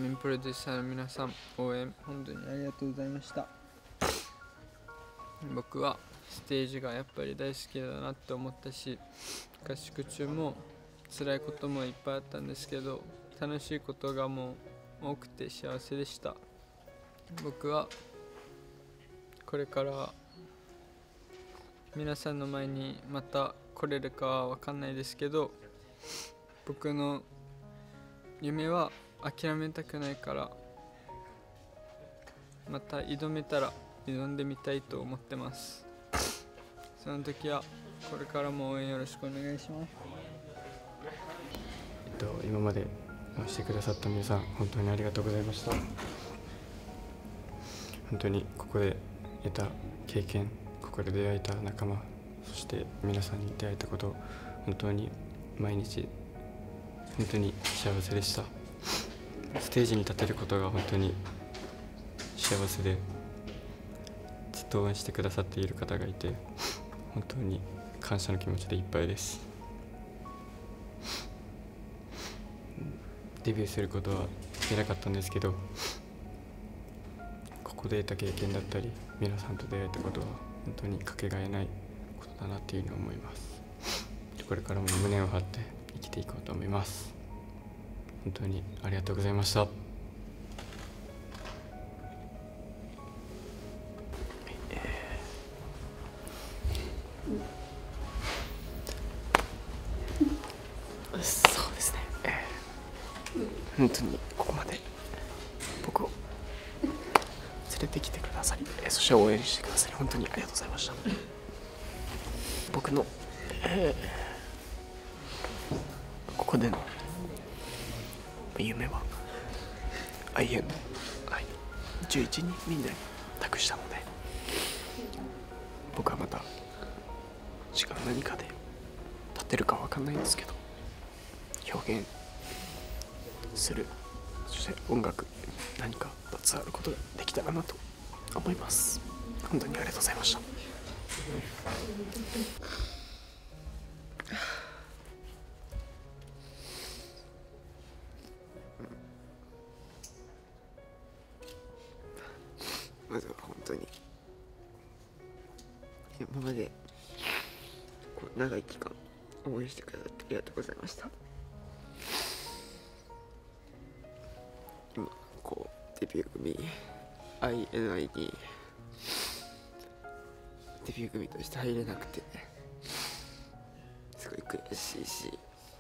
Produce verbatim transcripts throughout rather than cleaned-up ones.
メンプロデューサーの皆さん、応援本当にありがとうございました。僕はステージがやっぱり大好きだなって思ったし、合宿中も辛いこともいっぱいあったんですけど、楽しいことがもう多くて幸せでした。僕はこれから皆さんの前にまた来れるかは分かんないですけど、僕の夢は諦めたくないから、また挑めたら挑んでみたいと思ってます。その時はこれからも応援よろしくお願いします。 えっと今まで応してくださった皆さん、本当にありがとうございました。本当にここで得た経験、ここで出会えた仲間、そして皆さんに出会えたこと、本当に毎日本当に幸せでした。ステージに立てることが本当に幸せで、ずっと応援してくださっている方がいて、本当に感謝の気持ちでいっぱいです。デビューすることはできなかったんですけど、ここで得た経験だったり皆さんと出会えたことは本当にかけがえないことだなっていうふうに思います。これからも胸を張って生きていこうと思います。本当にありがとうございました。 そうですね、えー、本当にここまで僕を連れてきてくださり、えー、そして応援してくださり本当にありがとうございました。僕の、えー、ここでの夢は アイエヌ じゅういちにんみんなに託したので、僕はまた違う何かで立てるか分かんないんですけど、表現する、そして音楽何か携わることができたらなと思います。本当にありがとうございました。 まずは本当に今までこう長い期間応援してくださってありがとうございました。今こうデビュー組 アイエヌアイ にデビュー組として入れなくてすごい悔しいし、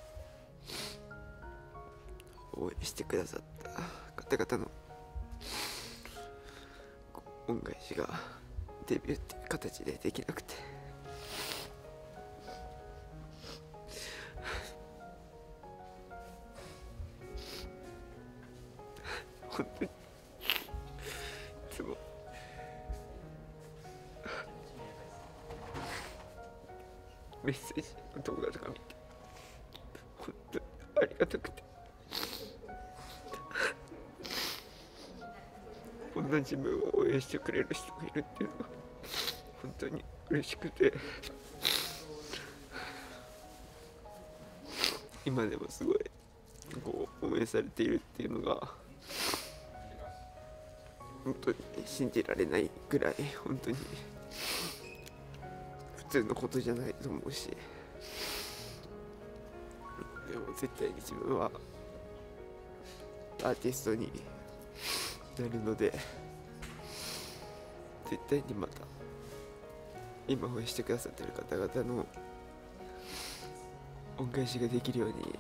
応援してくださった方々の恩返しがデビューっていう形でできなくて、本当にいつもメッセージの動画とか見て本当にありがたくて、こんな自分を応援してくれる人がいるっていうのは本当に嬉しくて、今でもすごいこう応援されているっていうのが本当に信じられないぐらい本当に普通のことじゃないと思うし、でも絶対に自分はアーティストになるので、絶対にまた今応援してくださってる方々の恩返しができるように本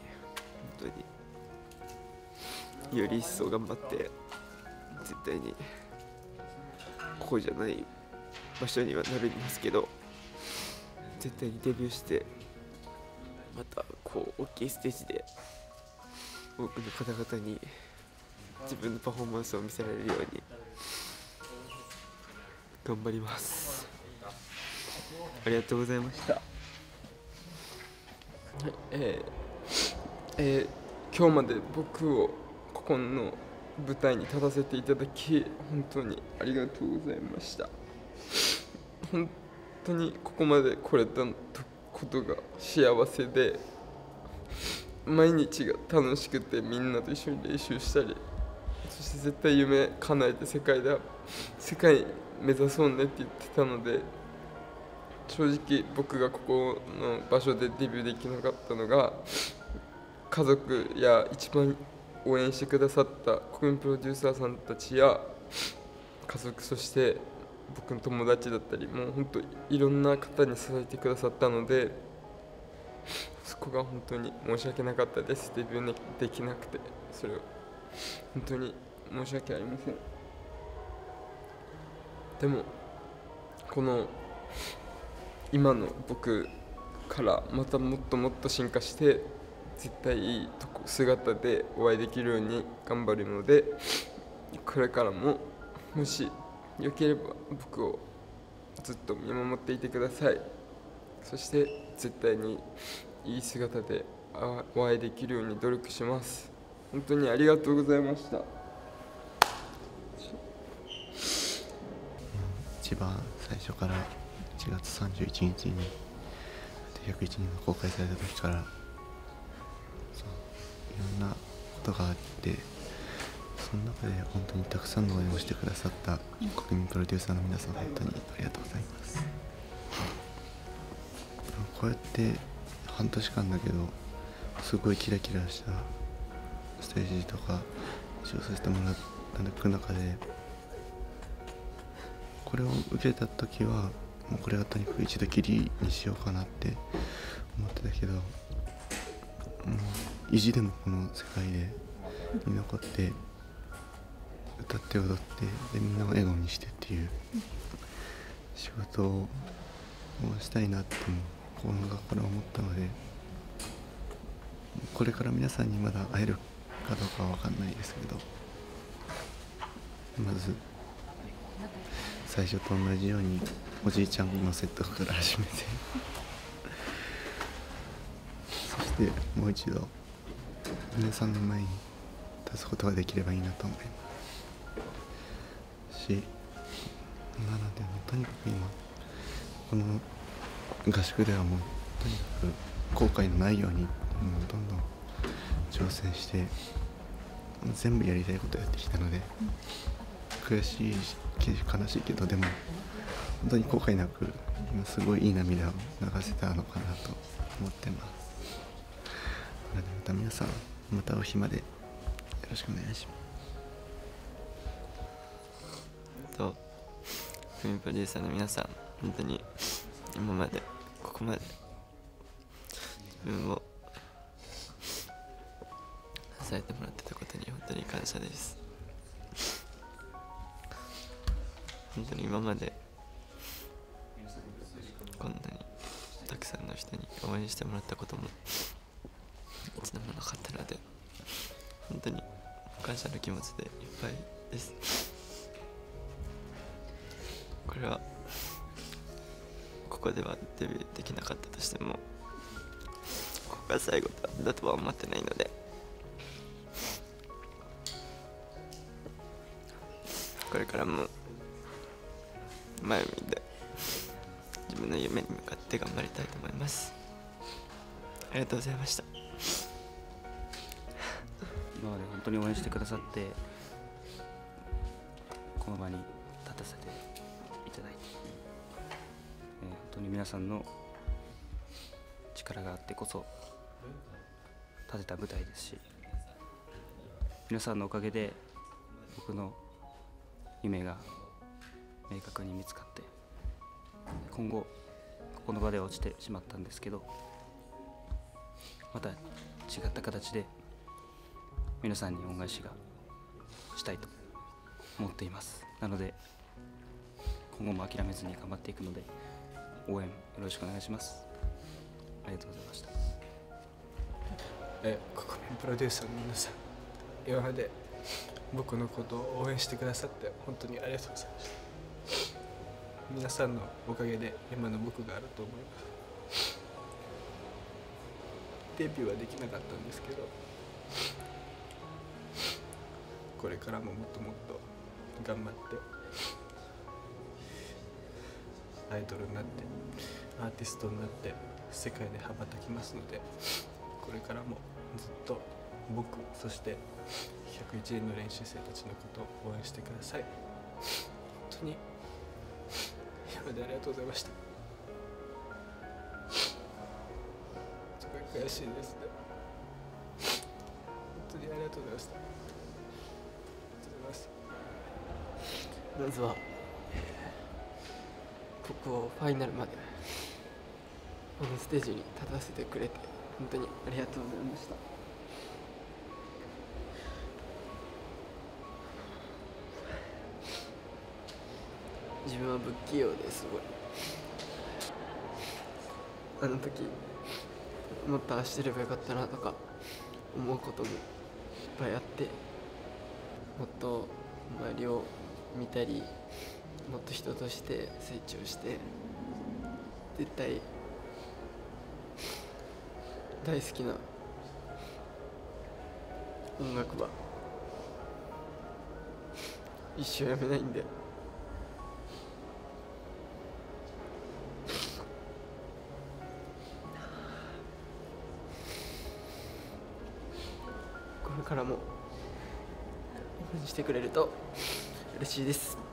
当により一層頑張って絶対にここじゃない場所にはなるんですけど、絶対にデビューしてまたこう大きいステージで多くの方々に自分のパフォーマンスを見せられるように頑張ります。ありがとうございました。はい、 えーえー、今日まで僕をここの舞台に立たせていただき本当にありがとうございました。本当にここまで来れたことが幸せで、毎日が楽しくてみんなと一緒に練習したりそして絶対夢叶えて世界で世界目指そうねって言ってたので、正直僕がここの場所でデビューできなかったのが、家族や一番応援してくださった国民プロデューサーさんたちや家族、そして僕の友達だったり、もう本当いろんな方に支えてくださったので、そこが本当に申し訳なかったです。デビューできなくて、それは本当に申し訳ありません。でもこの今の僕からまたもっともっと進化して、絶対いいとこ姿でお会いできるように頑張るので、これからももしよければ僕をずっと見守っていてください。そして絶対にいい姿でお会いできるように努力します。本当にありがとうございました。 一番最初からいちがつさんじゅういちにちにひゃくいちにんが公開された時から、そういろんなことがあって、その中で本当にたくさんの応援をしてくださった国民プロデューサーの皆さん、本当にありがとうございます。こうやって半年間だけどすごいキラキラしたステージとか一応させてもらった中で、これを受けた時はもうこれはとにかく一度きりにしようかなって思ってたけど、うん、意地でもこの世界でに残って歌って踊って、でみんなを笑顔にしてっていう仕事をしたいなって心の中から思ったので、これから皆さんにまだ会えるかどうかは分かんないですけど、まず最初と同じようにおじいちゃんのセットから始めてそしてもう一度皆さんの前に立つことができればいいなと思いますし、なのでもうとにかく今この合宿ではもうとにかく後悔のないようにもうどんどん挑戦して全部やりたいことやってきたので、悔しいし悲しいけど、でも本当に後悔なく今すごいいい涙を流せたのかなと思ってます。なのでまた皆さんまたお日までよろしくお願いします。 と国民プロデューサーの皆さん、本当に今までここまで自分を支えてもらってたことに本当に感謝です。本当に今までこんなにたくさんの人に応援してもらったことも一度もなかったので、本当に感謝の気持ちでいっぱいです。これはここではデビューできなかったとしても、ここが最後だとは思ってないので、これからも前を見て自分の夢に向かって頑張りたいと思います。ありがとうございました。 今まで本当に応援してくださって、この場に立たせていただいて、えー、本当に皆さんの力があってこそ立てた舞台ですし、皆さんのおかげで僕の夢が明確に見つかって、今後ここの場では落ちてしまったんですけど、また違った形で皆さんに恩返しがしたいと思っています。なので今後も諦めずに頑張っていくので、応援よろしくお願いします。ありがとうございました。 え国民プロデューサーの皆さん、今まで僕のことを応援してくださって本当にありがとうございました。皆さんのおかげで今の僕があると思います。デビューはできなかったんですけど、これからももっともっと頑張ってアイドルになってアーティストになって世界で羽ばたきますので、これからもずっと僕そしてひゃくいちねんの練習生たちのことを応援してください。本当に今までありがとうございました。すごい悔しいですね。本当にありがとうございました。ありがとうございます。 まずは、えー僕をファイナルまでこのステージに立たせてくれて本当にありがとうございました。自分は不器用ですごい。あの時もっとああしてればよかったなとか思うこともいっぱいあって、もっと周りを見たりもっと人として成長して絶対大好きな音楽は一生やめないんで、これからも応援してくれると嬉しいです。